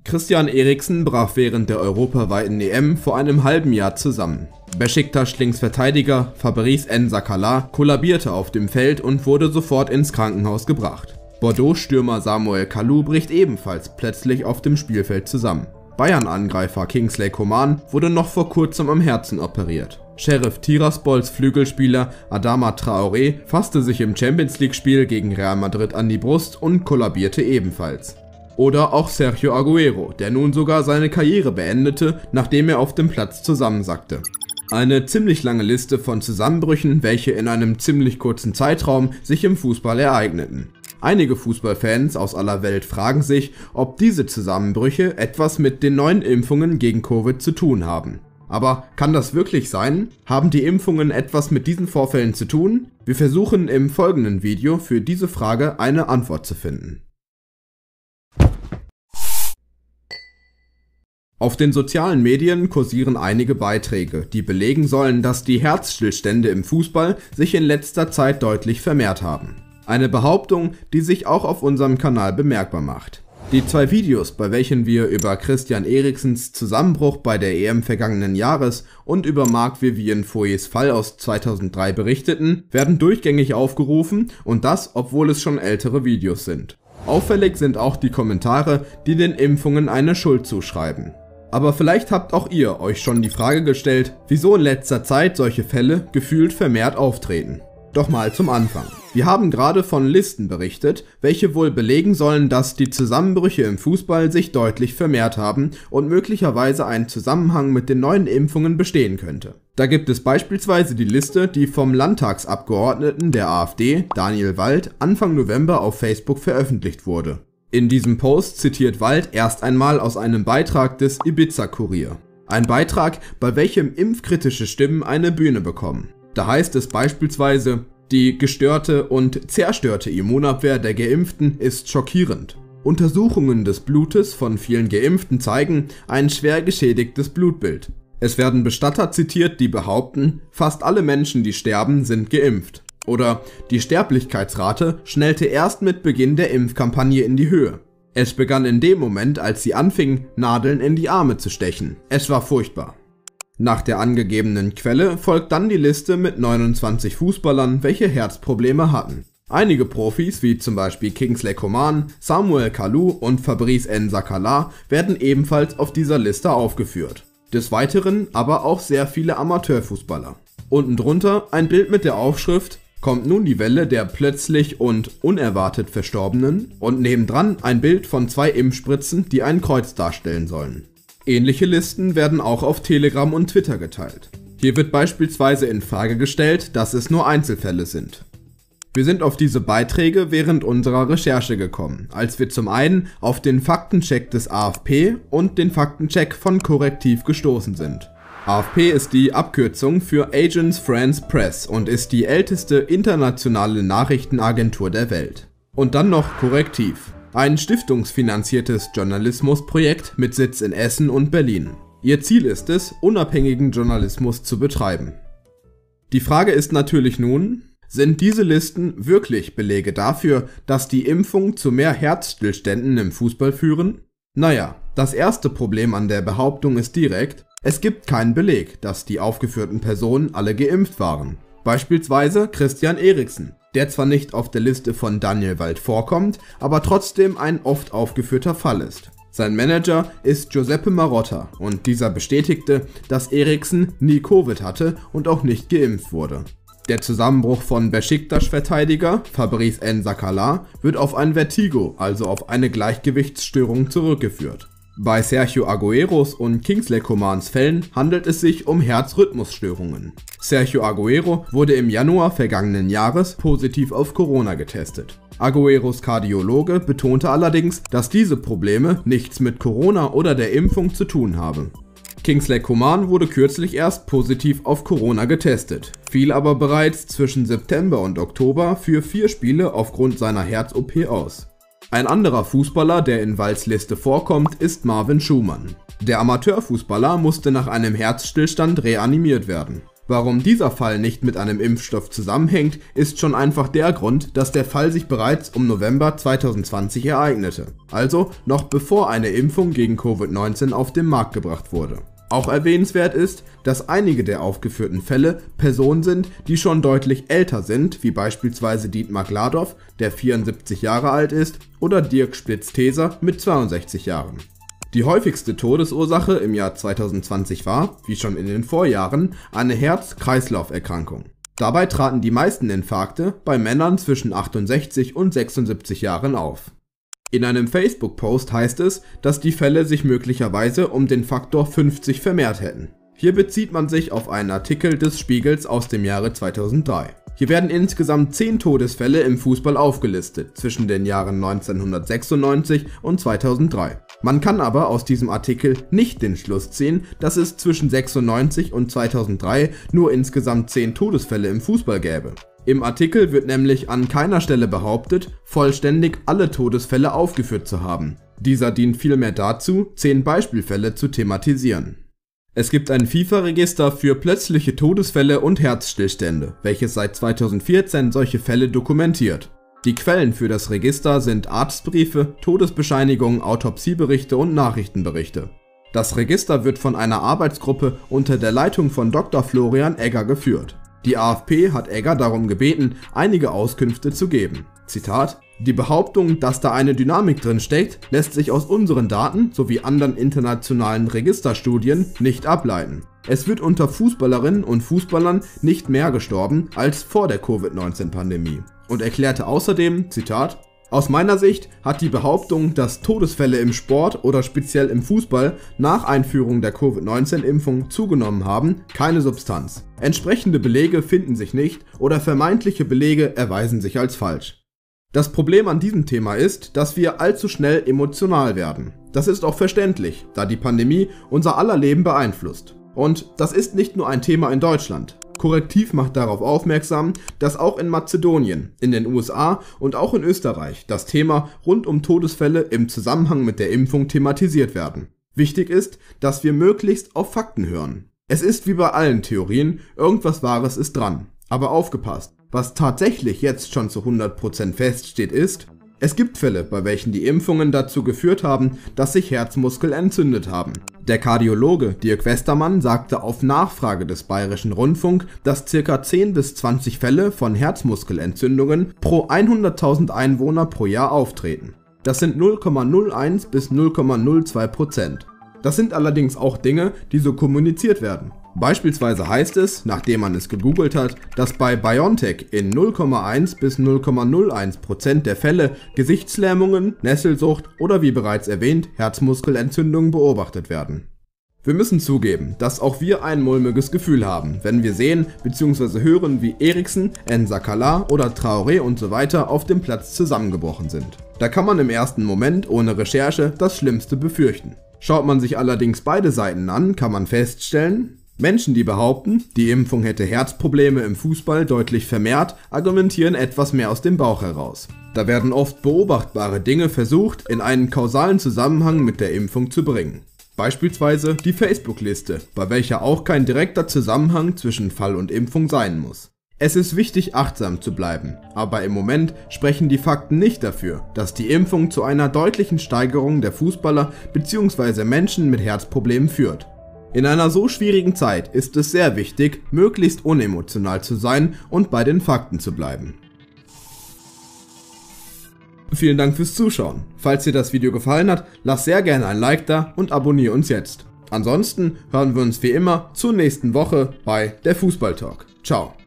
Christian Eriksen brach während der europaweiten EM vor einem halben Jahr zusammen. Beşiktaş Linksverteidiger Fabrice N'Sakala kollabierte auf dem Feld und wurde sofort ins Krankenhaus gebracht. Bordeaux-Stürmer Samuel Kalou bricht ebenfalls plötzlich auf dem Spielfeld zusammen. Bayern-Angreifer Kingsley Coman wurde noch vor kurzem am Herzen operiert. Sheriff Tiraspols Flügelspieler Adama Traoré fasste sich im Champions-League-Spiel gegen Real Madrid an die Brust und kollabierte ebenfalls. Oder auch Sergio Aguero, der nun sogar seine Karriere beendete, nachdem er auf dem Platz zusammensackte. Eine ziemlich lange Liste von Zusammenbrüchen, welche in einem ziemlich kurzen Zeitraum sich im Fußball ereigneten. Einige Fußballfans aus aller Welt fragen sich, ob diese Zusammenbrüche etwas mit den neuen Impfungen gegen Covid zu tun haben. Aber kann das wirklich sein? Haben die Impfungen etwas mit diesen Vorfällen zu tun? Wir versuchen im folgenden Video für diese Frage eine Antwort zu finden. Auf den sozialen Medien kursieren einige Beiträge, die belegen sollen, dass die Herzstillstände im Fußball sich in letzter Zeit deutlich vermehrt haben. Eine Behauptung, die sich auch auf unserem Kanal bemerkbar macht. Die zwei Videos, bei welchen wir über Christian Eriksens Zusammenbruch bei der EM vergangenen Jahres und über Marc-Vivien Foés Fall aus 2003 berichteten, werden durchgängig aufgerufen und das, obwohl es schon ältere Videos sind. Auffällig sind auch die Kommentare, die den Impfungen eine Schuld zuschreiben. Aber vielleicht habt auch ihr euch schon die Frage gestellt, wieso in letzter Zeit solche Fälle gefühlt vermehrt auftreten. Doch mal zum Anfang. Wir haben gerade von Listen berichtet, welche wohl belegen sollen, dass die Zusammenbrüche im Fußball sich deutlich vermehrt haben und möglicherweise ein Zusammenhang mit den neuen Impfungen bestehen könnte. Da gibt es beispielsweise die Liste, die vom Landtagsabgeordneten der AfD, Daniel Wald, Anfang November auf Facebook veröffentlicht wurde. In diesem Post zitiert Wald erst einmal aus einem Beitrag des Ibiza-Kurier. Ein Beitrag, bei welchem impfkritische Stimmen eine Bühne bekommen. Da heißt es beispielsweise: Die gestörte und zerstörte Immunabwehr der Geimpften ist schockierend. Untersuchungen des Blutes von vielen Geimpften zeigen ein schwer geschädigtes Blutbild. Es werden Bestatter zitiert, die behaupten, fast alle Menschen, die sterben, sind geimpft. Oder die Sterblichkeitsrate schnellte erst mit Beginn der Impfkampagne in die Höhe. Es begann in dem Moment, als sie anfingen, Nadeln in die Arme zu stechen. Es war furchtbar. Nach der angegebenen Quelle folgt dann die Liste mit 29 Fußballern, welche Herzprobleme hatten. Einige Profis, wie zum Beispiel Kingsley Coman, Samuel Kalou und Fabrice N'Sakala, werden ebenfalls auf dieser Liste aufgeführt. Des Weiteren aber auch sehr viele Amateurfußballer. Unten drunter ein Bild mit der Aufschrift: Kommt nun die Welle der plötzlich und unerwartet Verstorbenen, und nebendran ein Bild von 2 Impfspritzen, die ein Kreuz darstellen sollen. Ähnliche Listen werden auch auf Telegram und Twitter geteilt. Hier wird beispielsweise in Frage gestellt, dass es nur Einzelfälle sind. Wir sind auf diese Beiträge während unserer Recherche gekommen, als wir zum einen auf den Faktencheck des AFP und den Faktencheck von Correctiv gestoßen sind. AFP ist die Abkürzung für Agence France Presse und ist die älteste internationale Nachrichtenagentur der Welt. Und dann noch Correctiv. Ein stiftungsfinanziertes Journalismusprojekt mit Sitz in Essen und Berlin. Ihr Ziel ist es, unabhängigen Journalismus zu betreiben. Die Frage ist natürlich nun: Sind diese Listen wirklich Belege dafür, dass die Impfung zu mehr Herzstillständen im Fußball führen? Naja, das erste Problem an der Behauptung ist direkt: Es gibt keinen Beleg, dass die aufgeführten Personen alle geimpft waren. Beispielsweise Christian Eriksen, der zwar nicht auf der Liste von Daniel Wald vorkommt, aber trotzdem ein oft aufgeführter Fall ist. Sein Manager ist Giuseppe Marotta und dieser bestätigte, dass Eriksen nie Covid hatte und auch nicht geimpft wurde. Der Zusammenbruch von Beşiktaş-Verteidiger Fabrice N'Sakala wird auf ein Vertigo, also auf eine Gleichgewichtsstörung, zurückgeführt. Bei Sergio Agueros und Kingsley Comans Fällen handelt es sich um Herzrhythmusstörungen. Sergio Aguero wurde im Januar vergangenen Jahres positiv auf Corona getestet. Agueros Kardiologe betonte allerdings, dass diese Probleme nichts mit Corona oder der Impfung zu tun haben. Kingsley Coman wurde kürzlich erst positiv auf Corona getestet, fiel aber bereits zwischen September und Oktober für 4 Spiele aufgrund seiner Herz-OP aus. Ein anderer Fußballer, der in Walds Liste vorkommt, ist Marvin Schumann. Der Amateurfußballer musste nach einem Herzstillstand reanimiert werden. Warum dieser Fall nicht mit einem Impfstoff zusammenhängt, ist schon einfach der Grund, dass der Fall sich bereits um November 2020 ereignete, also noch bevor eine Impfung gegen Covid-19 auf den Markt gebracht wurde. Auch erwähnenswert ist, dass einige der aufgeführten Fälle Personen sind, die schon deutlich älter sind, wie beispielsweise Dietmar Gladorf, der 74 Jahre alt ist, oder Dirk Splitztheser mit 62 Jahren. Die häufigste Todesursache im Jahr 2020 war, wie schon in den Vorjahren, eine Herz-Kreislauf-Erkrankung. Dabei traten die meisten Infarkte bei Männern zwischen 68 und 76 Jahren auf. In einem Facebook-Post heißt es, dass die Fälle sich möglicherweise um den Faktor 50 vermehrt hätten. Hier bezieht man sich auf einen Artikel des Spiegels aus dem Jahre 2003. Hier werden insgesamt 10 Todesfälle im Fußball aufgelistet, zwischen den Jahren 1996 und 2003. Man kann aber aus diesem Artikel nicht den Schluss ziehen, dass es zwischen 96 und 2003 nur insgesamt 10 Todesfälle im Fußball gäbe. Im Artikel wird nämlich an keiner Stelle behauptet, vollständig alle Todesfälle aufgeführt zu haben. Dieser dient vielmehr dazu, 10 Beispielfälle zu thematisieren. Es gibt ein FIFA-Register für plötzliche Todesfälle und Herzstillstände, welches seit 2014 solche Fälle dokumentiert. Die Quellen für das Register sind Arztbriefe, Todesbescheinigungen, Autopsieberichte und Nachrichtenberichte. Das Register wird von einer Arbeitsgruppe unter der Leitung von Dr. Florian Egger geführt. Die AFP hat Egger darum gebeten, einige Auskünfte zu geben. Zitat: Die Behauptung, dass da eine Dynamik drin steckt, lässt sich aus unseren Daten sowie anderen internationalen Registerstudien nicht ableiten. Es wird unter Fußballerinnen und Fußballern nicht mehr gestorben als vor der Covid-19-Pandemie. Und erklärte außerdem, Zitat: Aus meiner Sicht hat die Behauptung, dass Todesfälle im Sport oder speziell im Fußball nach Einführung der Covid-19-Impfung zugenommen haben, keine Substanz. Entsprechende Belege finden sich nicht oder vermeintliche Belege erweisen sich als falsch. Das Problem an diesem Thema ist, dass wir allzu schnell emotional werden. Das ist auch verständlich, da die Pandemie unser aller Leben beeinflusst. Und das ist nicht nur ein Thema in Deutschland. Korrektiv macht darauf aufmerksam, dass auch in Mazedonien, in den USA und auch in Österreich das Thema rund um Todesfälle im Zusammenhang mit der Impfung thematisiert werden. Wichtig ist, dass wir möglichst auf Fakten hören. Es ist wie bei allen Theorien, irgendwas Wahres ist dran. Aber aufgepasst, was tatsächlich jetzt schon zu 100% feststeht ist: Es gibt Fälle, bei welchen die Impfungen dazu geführt haben, dass sich Herzmuskel entzündet haben. Der Kardiologe Dirk Westermann sagte auf Nachfrage des Bayerischen Rundfunk, dass ca. 10 bis 20 Fälle von Herzmuskelentzündungen pro 100.000 Einwohner pro Jahr auftreten. Das sind 0,01 bis 0,02%. Das sind allerdings auch Dinge, die so kommuniziert werden. Beispielsweise heißt es, nachdem man es gegoogelt hat, dass bei BioNTech in 0,1 bis 0,01% der Fälle Gesichtslähmungen, Nesselsucht oder wie bereits erwähnt Herzmuskelentzündungen beobachtet werden. Wir müssen zugeben, dass auch wir ein mulmiges Gefühl haben, wenn wir sehen bzw. hören, wie Eriksen, N'Sakala oder Traoré usw. auf dem Platz zusammengebrochen sind. Da kann man im ersten Moment ohne Recherche das Schlimmste befürchten. Schaut man sich allerdings beide Seiten an, kann man feststellen: Menschen, die behaupten, die Impfung hätte Herzprobleme im Fußball deutlich vermehrt, argumentieren etwas mehr aus dem Bauch heraus. Da werden oft beobachtbare Dinge versucht, in einen kausalen Zusammenhang mit der Impfung zu bringen. Beispielsweise die Facebook-Liste, bei welcher auch kein direkter Zusammenhang zwischen Fall und Impfung sein muss. Es ist wichtig, achtsam zu bleiben, aber im Moment sprechen die Fakten nicht dafür, dass die Impfung zu einer deutlichen Steigerung der Fußballer bzw. Menschen mit Herzproblemen führt. In einer so schwierigen Zeit ist es sehr wichtig, möglichst unemotional zu sein und bei den Fakten zu bleiben. Vielen Dank fürs Zuschauen. Falls dir das Video gefallen hat, lass sehr gerne ein Like da und abonniere uns jetzt. Ansonsten hören wir uns wie immer zur nächsten Woche bei der Fußballtalk. Ciao.